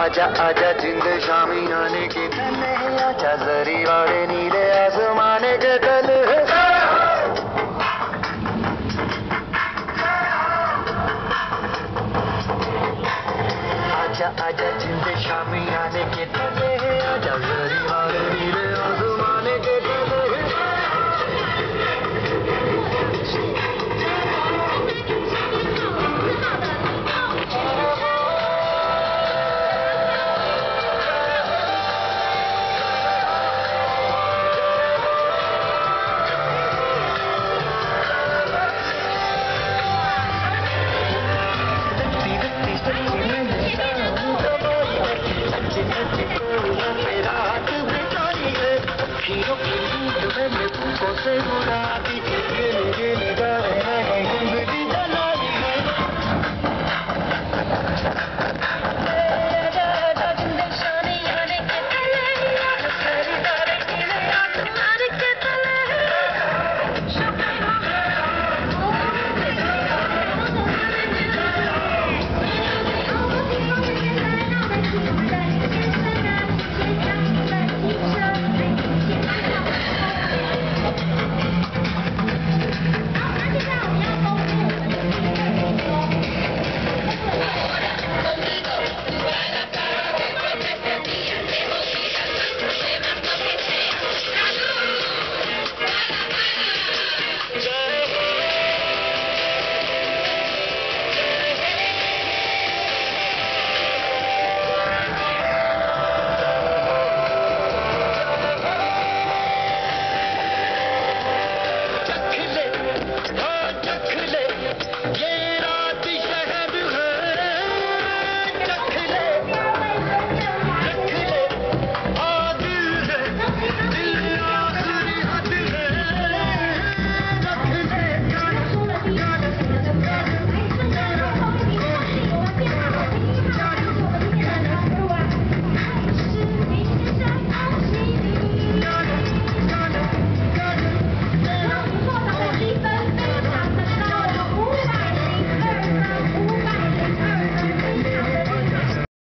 आजा आजा जिंद शामी आने के तले, आजा जरी वाले नीले आसमाने के तले। आजा आजा जिंद शामी आने के तले, आजा जरी वाले नीले आसमाने के तले। मेरा हाथ में तारी है, हीरो की नींद में तुमको से बुरा